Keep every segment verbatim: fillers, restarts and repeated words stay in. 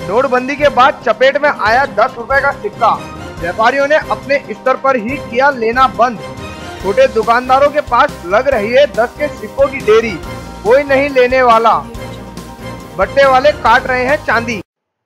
नोटबंदी के बाद चपेट में आया दस रुपए का सिक्का। व्यापारियों ने अपने स्तर पर ही किया लेना बंद। छोटे दुकानदारों के पास लग रही है दस के सिक्कों की ढेरी, कोई नहीं लेने वाला। बट्टे वाले काट रहे हैं चांदी।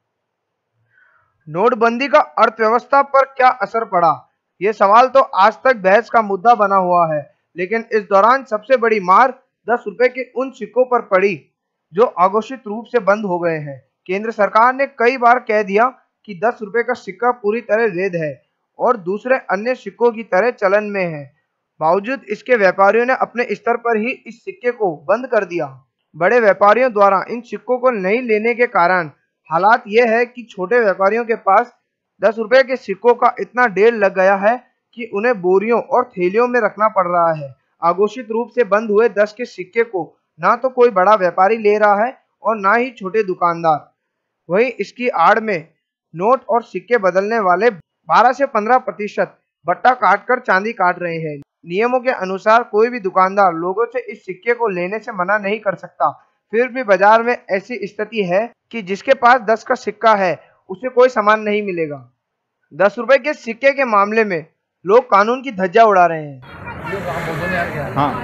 नोटबंदी का अर्थव्यवस्था पर क्या असर पड़ा, ये सवाल तो आज तक बहस का मुद्दा बना हुआ है। लेकिन इस दौरान सबसे बड़ी मार दस रुपए के उन सिक्कों पर पड़ी जो अघोषित रूप से बंद हो गए हैं। केंद्र सरकार ने कई बार कह दिया कि दस रुपए का सिक्का पूरी तरह वैध है और दूसरे अन्य सिक्कों की तरह चलन में है। बावजूद इसके व्यापारियों ने अपने स्तर पर ही इस सिक्के को बंद कर दिया। बड़े व्यापारियों द्वारा इन सिक्कों को नहीं लेने के कारण हालात ये है कि छोटे व्यापारियों के पास दस रुपए के सिक्कों का इतना ढेर लग गया है कि उन्हें बोरियों और थैलियों में रखना पड़ रहा है। अघोषित रूप से बंद हुए दस के सिक्के को ना तो कोई बड़ा व्यापारी ले रहा है और ना ही छोटे दुकानदार। वहीं इसकी आड़ में नोट और सिक्के बदलने वाले बारह से पंद्रह प्रतिशत बट्टा काटकर चांदी काट रहे हैं। नियमों के अनुसार कोई भी दुकानदार लोगों से इस सिक्के को लेने से मना नहीं कर सकता। फिर भी बाजार में ऐसी स्थिति है कि जिसके पास दस का सिक्का है उसे कोई सामान नहीं मिलेगा। दस रुपए के सिक्के के मामले में लोग कानून की धज्जियां उड़ा रहे हैं। हाँ,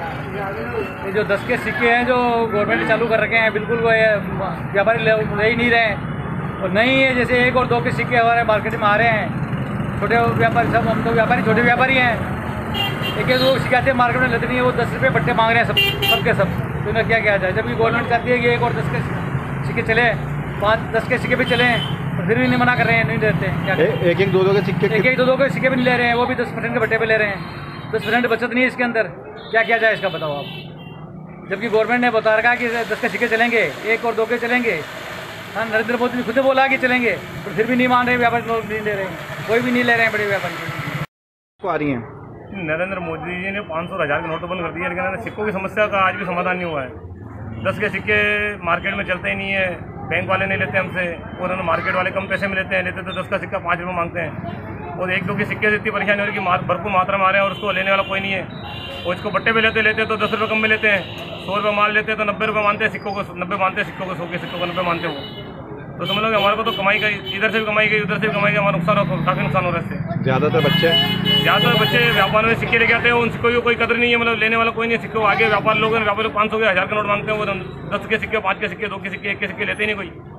ये जो दस के सिक्के हैं जो गवर्नमेंट ने चालू कर रखे हैं, बिल्कुल वो व्यापारी ले ही नहीं रहे हैं। और नहीं है जैसे एक और दो के सिक्के हमारे मार्केट में आ रहे हैं। छोटे व्यापारी सब, हम तो व्यापारी छोटे व्यापारी हैं, एक एक दो शिकायतें मार्केट में लेते नहीं है। वो दस रुपये बट्टे मांग रहे हैं सब सबके सब। तो उन्हें क्या किया जाए, जबकि गवर्नमेंट चाहती है कि एक और दस के सिक्के चले, पाँच दस के सिक्के भी चले, तो फिर भी नहीं मना कर रहे हैं, नहीं देते हैं। क्या ए, एक एक दो दो के सिक्के एक एक दो दो के सिक्के भी नहीं ले रहे हैं, वो भी दस परसेंट के बट्टे पे ले रहे हैं। दस परसेंट बचत नहीं है इसके अंदर। क्या किया जाए इसका बताओ आप। जबकि गवर्नमेंट ने बता रखा है कि दस के सिक्के चलेंगे, एक और दो के चलेंगे। हाँ, नरेंद्र मोदी ने खुद बोला कि चलेंगे, तो फिर भी नहीं मान रहे व्यापारी, लोग नहीं ले रहे हैं, कोई भी नहीं ले रहे हैं बड़े व्यापारी आ रही हैं। नरेंद्र मोदी जी ने पाँच सौ हज़ार के नोट बंद कर दिए, लेकिन सिक्कों की समस्या का आज भी समाधान नहीं हुआ है। दस के सिक्के मार्केट में चलते ही नहीं है, बैंक वाले नहीं लेते हमसे, और उन्होंने मार्केट वाले कम पैसे में लेते हैं, लेते तो दस का सिक्का पाँच रुपये मांगते हैं। और एक दो के सिक्के से इतनी परेशानी हो रही है कि भरपूर मात्रा में आ रहे हैं और उसको लेने वाला कोई नहीं है। और इसको बट्टे पे लेते लेते तो दस रुपये कम में लेते हैं, सौ रुपये माल लेते हैं तो नब्बे रुपये मानते हैं सिक्कों को, नब्बे मानते हैं सिक्कों को, सौ के सिक्कों को नब्बे मानते हो। तो समझ लो कि हमारे को तो कमाई गई, इधर से भी कमाई गई, उधर से भी कमाई गई, हमारा नुकसान हो, काफ़ी नुकसान हो रहा है इससे। ज़्यादातर बच्चे ज़्यादातर बच्चे व्यापार में सिक्के लेके आते हैं, उन सिक्कों की कोई कदर नहीं है, मतलब लेने वाला कोई नहीं है। सिक्कों आगे व्यापार लोग हैं, व्यापारी लोग पाँच सौ के हज़ार के नोट मांगते हैं, वो दस के सिक्के, पाँच के सिक्के, दो के सिक्के, एक के सिक्के लेते ही नहीं कोई।